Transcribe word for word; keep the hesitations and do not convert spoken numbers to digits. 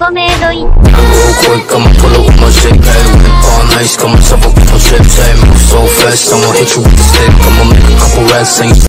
ゴメイドイン。 Real quick, I'ma pull up with my shit, hey. Whip all nice, got myself up with my chips, hey. Move so fast, I'ma hit you with the stick. I'ma make a couple racks, ain't